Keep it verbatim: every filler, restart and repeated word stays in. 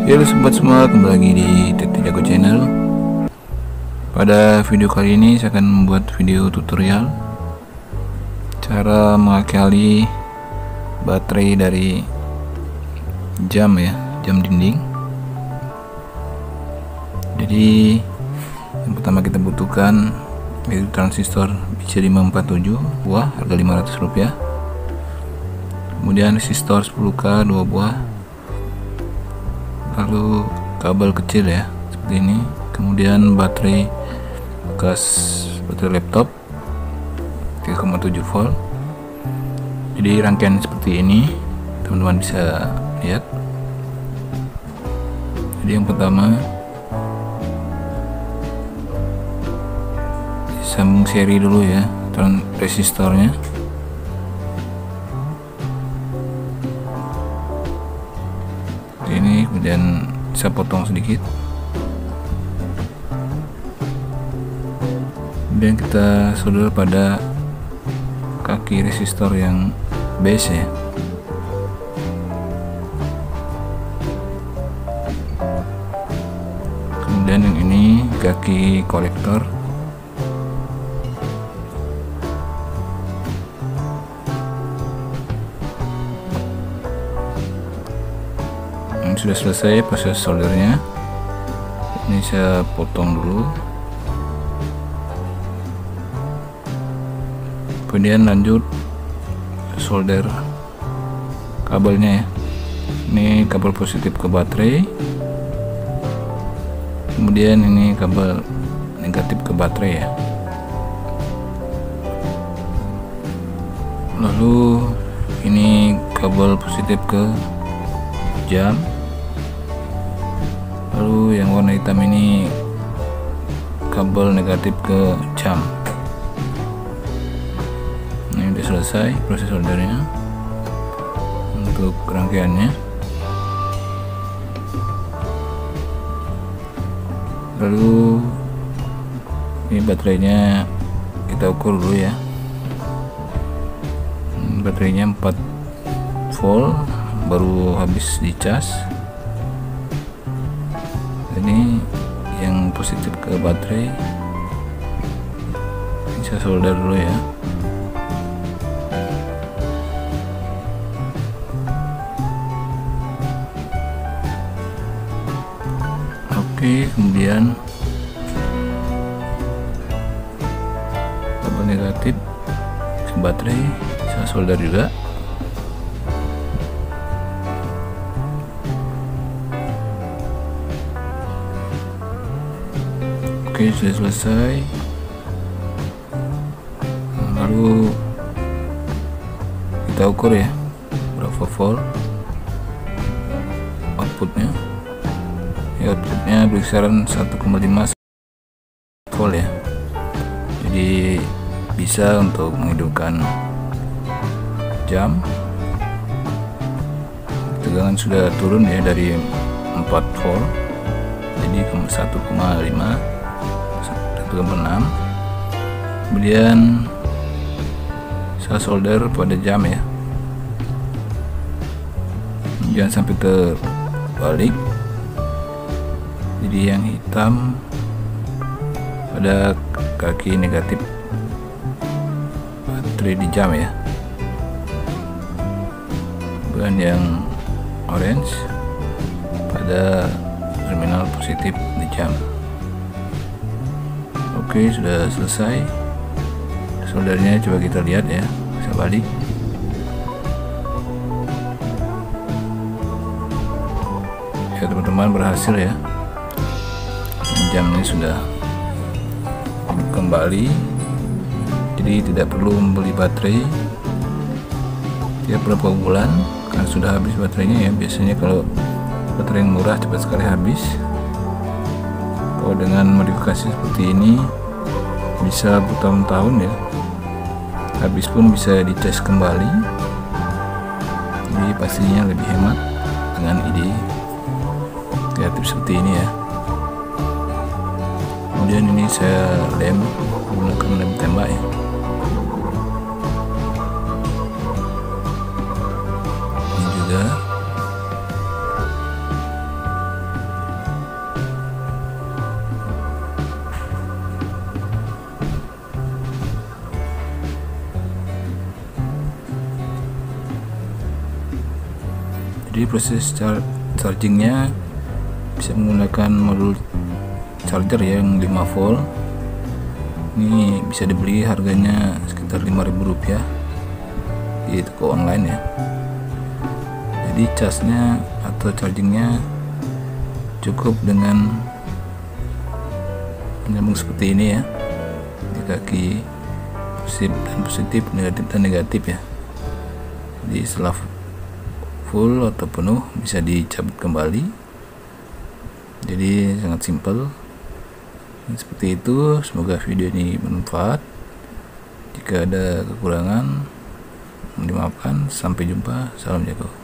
Halo sobat semua, kembali lagi di Tete Jago Channel. Pada video kali ini saya akan membuat video tutorial cara mengakali baterai dari jam ya, jam dinding. Jadi yang pertama kita butuhkan yaitu transistor B C lima empat tujuh buah, harga lima ratus rupiah. Kemudian resistor sepuluh K dua buah, lalu kabel kecil ya seperti ini, kemudian baterai bekas baterai laptop tiga koma tujuh volt. Jadi rangkaian seperti ini teman-teman bisa lihat. Jadi yang pertama sambung seri dulu ya resistornya. Ini kemudian saya potong sedikit, kemudian kita solder pada kaki resistor yang base ya. Kemudian yang ini kaki kolektor. Sudah selesai proses soldernya. Ini saya potong dulu, kemudian lanjut solder kabelnya ya. Ini kabel positif ke baterai, kemudian ini kabel negatif ke baterai ya. Lalu ini kabel positif ke jam. Lalu yang warna hitam ini kabel negatif ke jam. Ini sudah selesai proses soldernya untuk rangkaiannya. Lalu ini baterainya kita ukur dulu ya. Baterainya empat volt, baru habis dicas. Ini yang positif ke baterai, bisa solder dulu ya. Oke, kemudian kabel negatif ke baterai bisa solder juga. Oke, sudah selesai. Lalu kita ukur ya berapa volt outputnya. Ya, outputnya berkisaran satu koma lima volt ya. Jadi bisa untuk menghidupkan jam. Tegangan sudah turun ya dari empat volt jadi ke satu koma lima, enam. Kemudian saya solder pada jam ya, jangan sampai terbalik. Jadi yang hitam pada kaki negatif baterai di jam ya, kemudian yang orange pada terminal positif di jam. Oke, sudah selesai soldernya. Coba kita lihat ya, saya balik. Ya teman-teman, berhasil ya, jamnya sudah kembali. Jadi tidak perlu membeli baterai tiap berapa bulan karena sudah habis baterainya ya. Biasanya kalau baterai yang murah cepat sekali habis. Kalau dengan modifikasi seperti ini bisa bertahun-tahun ya, habis pun bisa dicas kembali. Jadi pastinya lebih hemat dengan ide kreatif seperti ini ya. Kemudian ini saya lem menggunakan lem tembak ya. Ini juga Jadi proses char chargingnya bisa menggunakan modul charger yang lima volt. Ini bisa dibeli harganya sekitar lima ribu rupiah di toko online ya. Jadi casnya atau chargingnya cukup dengan menyambung seperti ini ya, di kaki positif dan positif, negatif dan negatif ya. Jadi setelah full atau penuh bisa dicabut kembali. Jadi sangat simpel seperti itu. Semoga video ini bermanfaat. Jika ada kekurangan, dimaafkan. Sampai jumpa. Salam jago.